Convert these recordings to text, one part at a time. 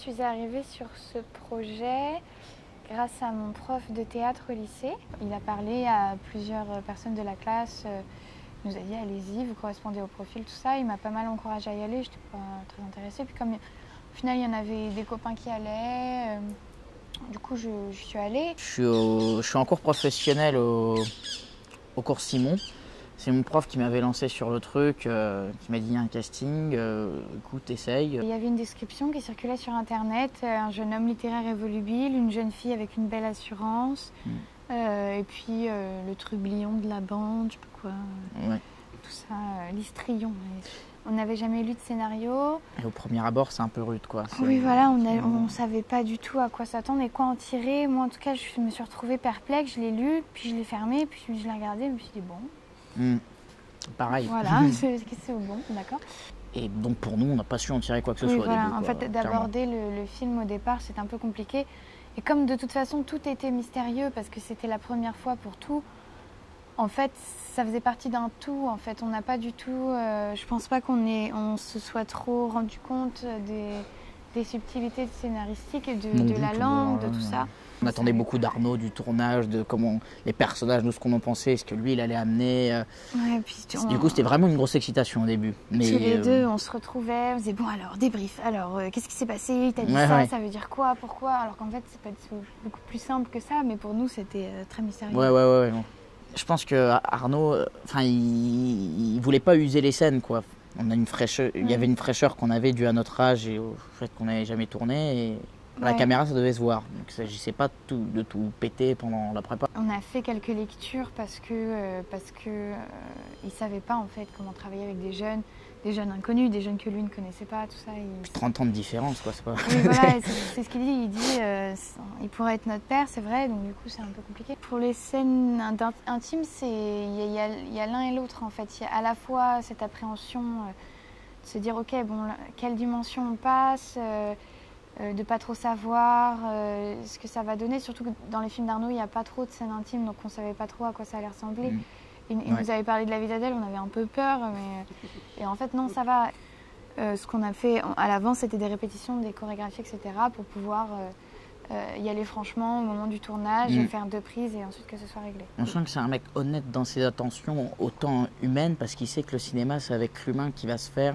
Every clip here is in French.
suis arrivée sur ce projet grâce à mon prof de théâtre au lycée. Il a parlé à plusieurs personnes de la classe, il nous a dit allez-y, vous correspondez au profil, tout ça. Il m'a pas mal encouragée à y aller, je n'étais pas très intéressée. Puis comme au final il y en avait des copains qui allaient, du coup je suis allée. Je suis en cours professionnel au cours Simon. C'est mon prof qui m'avait lancé sur le truc, qui m'a dit il y a un casting, écoute, essaye. Il y avait une description qui circulait sur internet, un jeune homme littéraire et volubile, une jeune fille avec une belle assurance, et puis le trublion de la bande, je sais pas quoi, Ouais. tout ça, l'histrion. On n'avait jamais lu de scénario. Et au premier abord, c'est un peu rude, quoi. Oui, voilà, on savait pas du tout à quoi s'attendre et quoi en tirer. Moi, en tout cas, je me suis retrouvée perplexe, je l'ai lu, puis je l'ai fermé, puis je l'ai regardé, et je me suis dit bon. Pareil. Voilà, c'est bon, d'accord. Et donc pour nous, on n'a pas su en tirer quoi que ce Oui, soit. voilà. Au début, En quoi, fait, d'aborder le film au départ, c'est un peu compliqué. Et comme de toute façon, tout était mystérieux parce que c'était la première fois pour tout, en fait, ça faisait partie d'un tout. En fait, on n'a pas du tout... je pense pas on se soit trop rendu compte des subtilités scénaristiques et de la langue, de tout ça. On attendait beaucoup d'Arnaud, du tournage, de comment les personnages, de ce qu'on en pensait, ce que lui, il allait amener. Ouais, puis du coup, c'était vraiment une grosse excitation au début. Mais tous les deux, on se retrouvait, on disait bon alors, débrief, alors qu'est-ce qui s'est passé? T'as dit ça veut dire quoi? Pourquoi? Alors qu'en fait, c'est pas beaucoup plus simple que ça, mais pour nous, c'était très mystérieux. Ouais. Je pense que Arnaud, il voulait pas user les scènes, quoi. On a une fraîcheur, il y avait une fraîcheur qu'on avait due à notre âge et au fait qu'on n'avait jamais tourné. Et la caméra, ça devait se voir. Donc il ne s'agissait pas de tout péter pendant la prépa. On a fait quelques lectures parce que il savait pas en fait comment travailler avec des jeunes inconnus, des jeunes que lui ne connaissait pas, tout ça. 30 ans de différence, quoi, c'est pas... Oui, voilà, c'est ce qu'il dit. Il dit il pourrait être notre père, c'est vrai, donc du coup c'est un peu compliqué. Pour les scènes intimes, il y a l'un et l'autre en fait. Il y a à la fois cette appréhension de se dire ok, bon, quelle dimension on passe, de pas trop savoir ce que ça va donner. Surtout que dans les films d'Arnaud, il n'y a pas trop de scènes intimes, donc on savait pas trop à quoi ça allait ressembler. Il nous avait parlé de La vie d'Adèle, on avait un peu peur, et en fait non, ça va. Ce qu'on a fait à l'avance, c'était des répétitions, des chorégraphies, etc. pour pouvoir y aller franchement au moment du tournage, faire 2 prises et ensuite que ce soit réglé. On sent que c'est un mec honnête dans ses attentions, autant humaines, parce qu'il sait que le cinéma, c'est avec l'humain qui va se faire,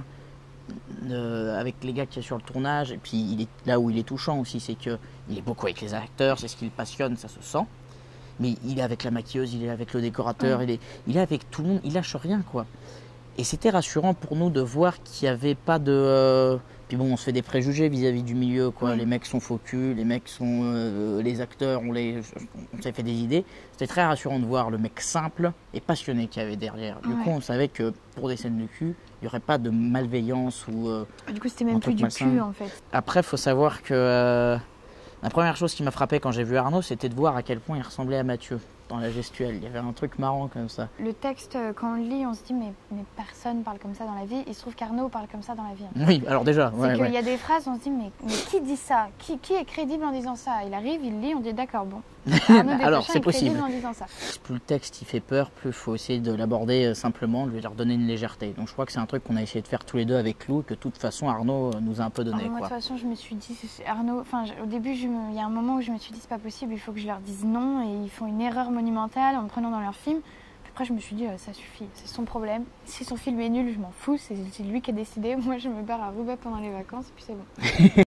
avec les gars qui sont sur le tournage. Et puis il est, là où il est touchant aussi, c'est qu'il est beaucoup avec les acteurs, c'est ce qui le passionne, ça se sent. Mais il est avec la maquilleuse, il est avec le décorateur, il est avec tout le monde, il lâche rien, quoi. Et c'était rassurant pour nous de voir qu'il n'y avait pas de... Puis bon, on se fait des préjugés vis-à-vis du milieu, quoi. Les mecs sont faux cul, les mecs sont... les acteurs, on s'est fait des idées. C'était très rassurant de voir le mec simple et passionné qu'il y avait derrière. Du coup, on savait que pour des scènes de cul, il n'y aurait pas de malveillance ou... du coup, c'était même plus du cul, en fait. Après, il faut savoir que... la première chose qui m'a frappé quand j'ai vu Arnaud, c'était de voir à quel point il ressemblait à Mathieu dans la gestuelle. Il y avait un truc marrant comme ça. Le texte, quand on le lit, on se dit mais personne parle comme ça dans la vie. Il se trouve qu'Arnaud parle comme ça dans la vie. En fait. Oui, alors déjà, c'est qu'il y a des phrases, on se dit mais qui dit ça? Qui est crédible en disant ça? Il arrive, il lit, on dit d'accord, bon. Alors c'est possible. En disant ça. Plus le texte il fait peur, plus il faut essayer de l'aborder simplement, de lui donner une légèreté. Donc je crois que c'est un truc qu'on a essayé de faire tous les deux avec Lou, que de toute façon Arnaud nous a un peu donné. Moi, de toute façon, je me suis dit, Arnaud, au début, il y a un moment où je me suis dit, c'est pas possible, il faut que je leur dise non, et ils font une erreur monumentale en me prenant dans leur film. Puis après, je me suis dit, ça suffit, c'est son problème. Si son film est nul, je m'en fous, c'est lui qui a décidé. Moi, je me barre à Roubaix pendant les vacances, et puis c'est bon.